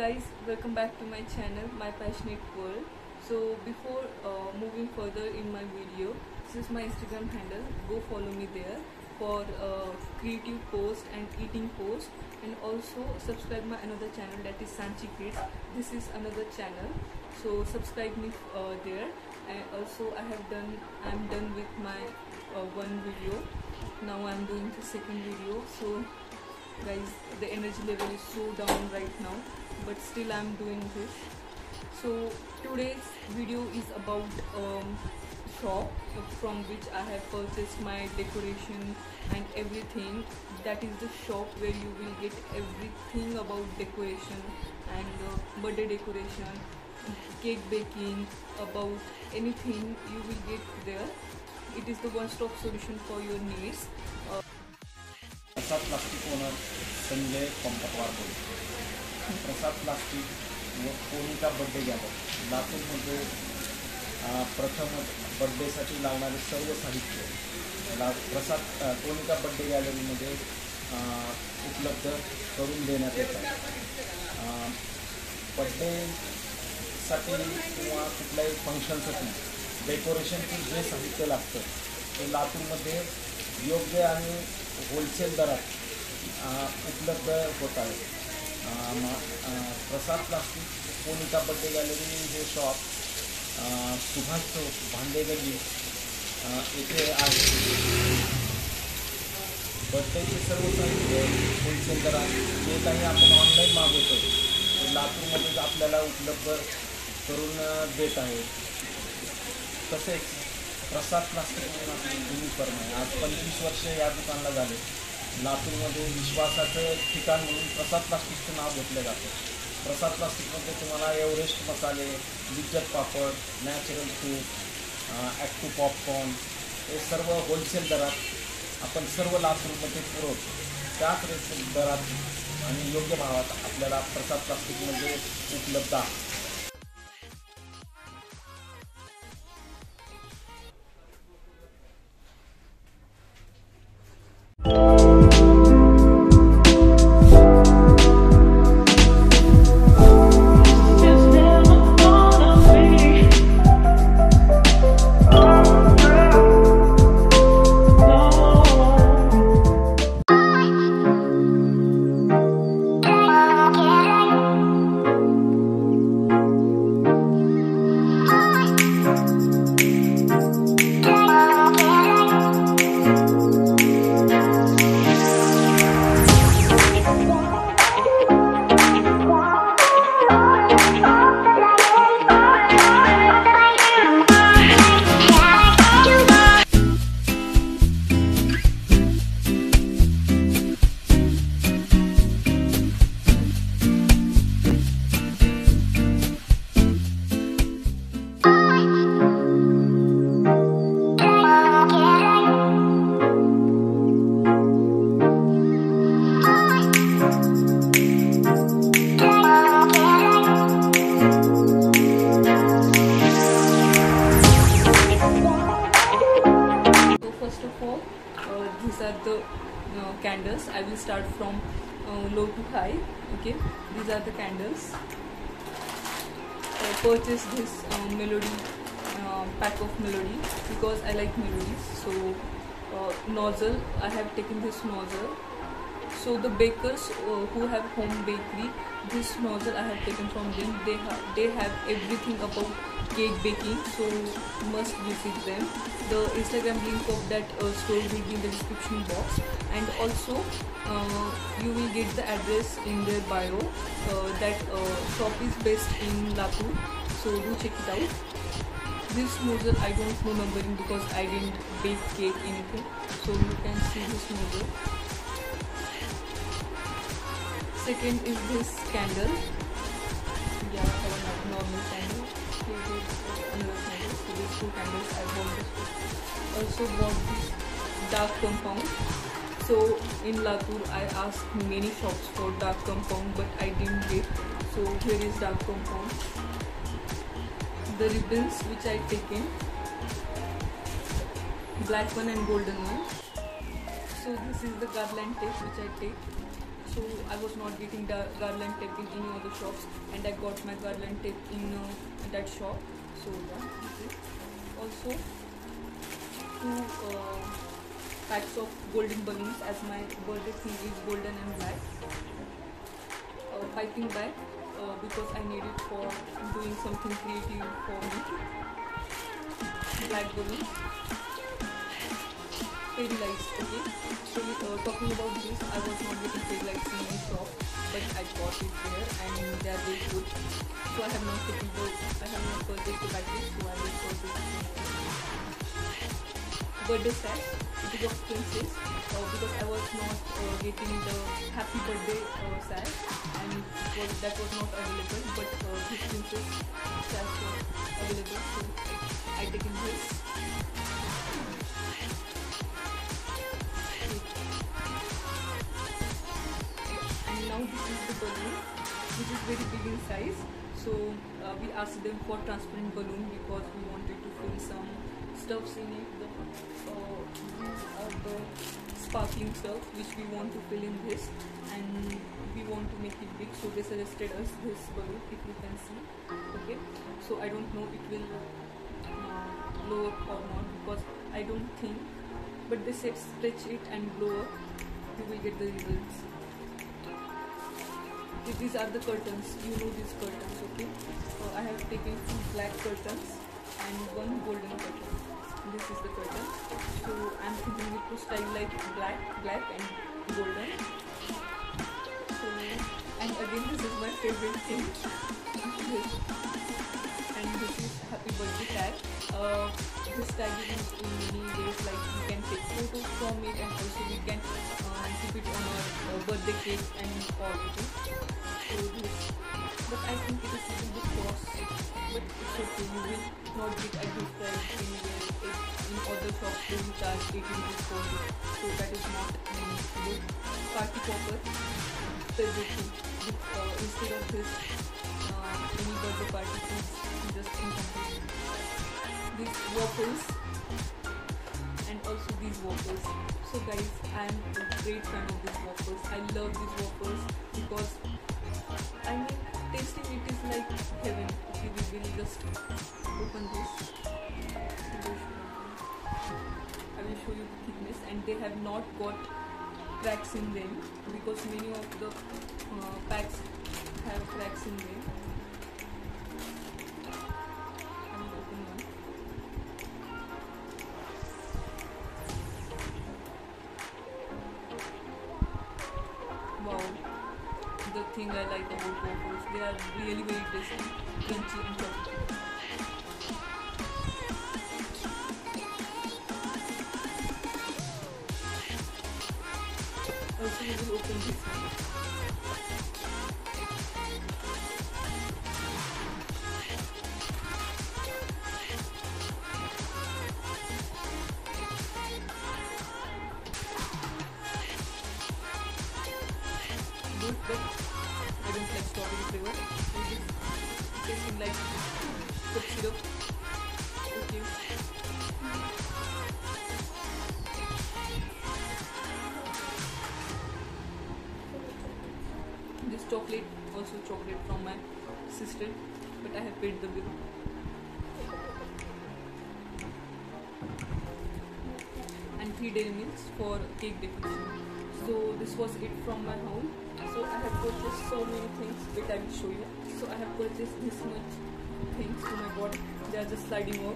guys, welcome back to my channel, My Passionate World. So before moving further in my video, this is my Instagram handle. Go follow me there for creative posts and eating posts, and also subscribe my another channel, that is Sanchi Kids. This is another channel, so subscribe me there. And also I'm done with my one video. Now I'm doing the second video. So guys, the energy level is so down right now, but still I'm doing this. So today's video is about shop from which I have purchased my decoration and everything. That is the shop where you will get everything about decoration and birthday decoration, cake baking, about anything you will get there. It is the one-stop solution for your needs. Prasad plastic owner Sanjay Pampakwar बोल. Prasad plastic व कोनिका बड्डे gallery लातूरमध्ये प्रथम बड्डेसाठी लागणारे सर्व साहित्य प्रसाद कोनिका बड्डे गॅलरीमध्ये उपलब्ध करून देण्यात येतात. बड्डेसाठी किंवा कुठल्याही फंक्शनसाठी डेकोरेशनचे जे साहित्य लागतं ते लातूरमध्ये योग्य आणि होलसेल दरात उपलब्ध होत आहे. प्रसाद प्लास्टिक कोनिका बड्डे गॅलरी हे शॉप सुभाष चौक भांडे गल्ली येथे आहे. बड्डेचे सर्व साहित्य होलसेल दरात जे काही आपण ऑनलाईन मागवतो ते लातूरमध्येच आपल्याला उपलब्ध करून देत आहे. तसेच प्रसाद प्लास्टिक म्हणून आपली जुनी फर्म आहे. आज 25 वर्ष या दुकानाला झाले. लातूरमध्ये विश्वासाचं ठिकाण म्हणून प्रसाद प्लास्टिकचं नाव घेतलं जातं. प्रसाद प्लास्टिकमध्ये तुम्हाला एव्हरेस्ट मसाले, लिज्जत पापड, नॅचरल तूप, ॲक्टिव पॉपकॉर्न हे सर्व होलसेल दरात आपण सर्व लातूरमध्ये पुरवतो. त्याच रेट दरात आणि योग्य भावात आपल्याला प्रसाद प्लास्टिकमध्ये उपलब्ध आहे. These are the candles. I will start from low to high. Okay, these are the candles. I purchased this melody pack of melody because I like melodies. So nozzle, I have taken this nozzle. So the bakers who have home bakery, this nozzle I have taken from them. They have everything about cake baking, so must visit them. The Instagram link of that store will be in the description box, and also you will get the address in their bio. That shop is based in Latur, so do check it out. This nozzle I don't know numbering because I didn't bake cake anything, so you can see this nozzle. Second is this candle. Yeah, normal candle. Here is another candle. So these two candles I bought this. Also bought this dark compound. So in Latur I asked many shops for dark compound, but I didn't get. So here is dark compound. The ribbons which I taken, black one and golden one. So this is the garland tape which I take. so I was not getting the garland tape in any other shops, and I got my garland tape in that shop. So yeah, this is also 2 packs of golden balloons, as my birthday theme is golden and black. Piping bag, because I need it for doing something creative for me. Black balloons. Fairy lights. Okay, so talking about this, I was not getting fairy lights in my shop, but I got it there and they are very good. So I have not purchased the batteries, so I will purchase birthday set. It is of princess, because I was not getting the happy birthday set, and that was not available, but this princess set was available, so I taken this. And now this is the balloon, which is very big in size. So we asked them for transparent balloon because we wanted to fill some stuffs in it. These are the sparkling stuff which we want to fill in this, and we want to make it big, so they suggested us this balloon, if you can see. Okay, so I don't know it will blow up or not, because I don't think, but they said stretch it and blow up, you will get the results. Okay, these are the curtains, you know these curtains. Okay, I have taken 2 black curtains and 1 golden curtain. This is the curtain, so I'm thinking it to style like black and golden. So, and again, this is my favorite thing. And this is happy birthday tag. This tag is used in many ways, like we can take photos from it, and also we can keep it on our birthday cake and all. Okay, so this, but I think it is a little bit cost, but it's okay, you will not get at this price anywhere. In other shops they will charge 18 rupees for it, so that is not good. Party popper, favorite thing. Instead of this any birthday party is just incomplete. These waffles, and also these waffles. So guys, I am a great fan of these waffles. I love these waffles because I mean, tasting it is like heaven. Okay, we will just open this. I will show you the thickness, and they have not got cracks in them, because many of the packs have cracks in them. I will open one. Wow, the thing I like about waffles, they are really very tasty, crunchy and chocolatey. Also, we will open this one. Good, but I don't like strawberry flavor. It is tasting like cough syrup. Okay. This chocolate, also chocolate from my sister, but I have paid the bill. And 3 dairy milks for cake decoration. So this was it from my home. So I have purchased so many things, which I will show you. So I have purchased this much things. Oh my god, they are just sliding off.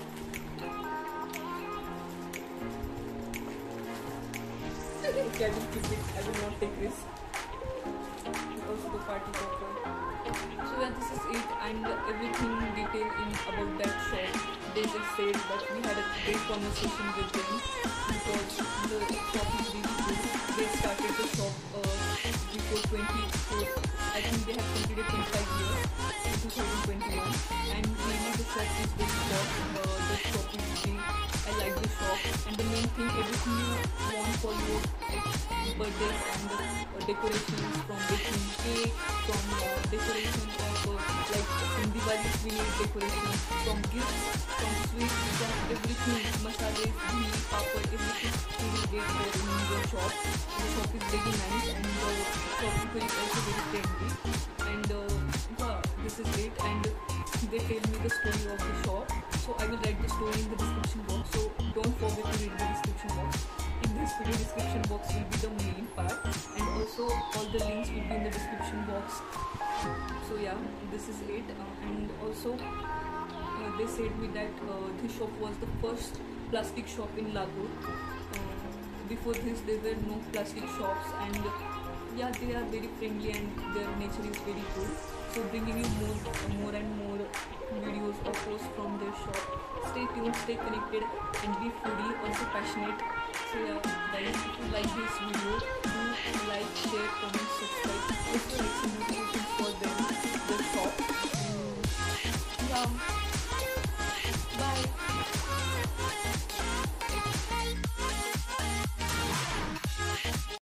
Okay, I will keep it. I will not take this. Also the party popper. So yeah, this is it, and everything detailed in about that shop. They just said that we had a great conversation with them, because the shop is really good. They started the shop before 24. I think they have completed 25 years in 2021, and really the shop is very good. The shop is big. I like the shop, and the main thing, everything you want for your birthdays, and the decorations, from baking cake, from decoration of like in Diwali While we need decoration from gifts, from sweets, from everything, masala, ghee, papad, everything you will get there in your shop. The shop is very nice and the shopkeeper is also very friendly. And yeah, this is great. And they tell me the story of the shop. So I will write the story in the description box. So don't forget to read the description box. In this video, description box will be the main part, and also all the links will be in the description box. So yeah, this is it. And also they said me that this shop was the first plastic shop in Latur. Before this there were no plastic shops, and yeah, they are very friendly and their nature is very good. So bringing you more and more videos of posts from their shop. Stay tuned, stay connected, and be foodie, also passionate. So yeah guys, if you like this video, do like, share, comment, subscribe.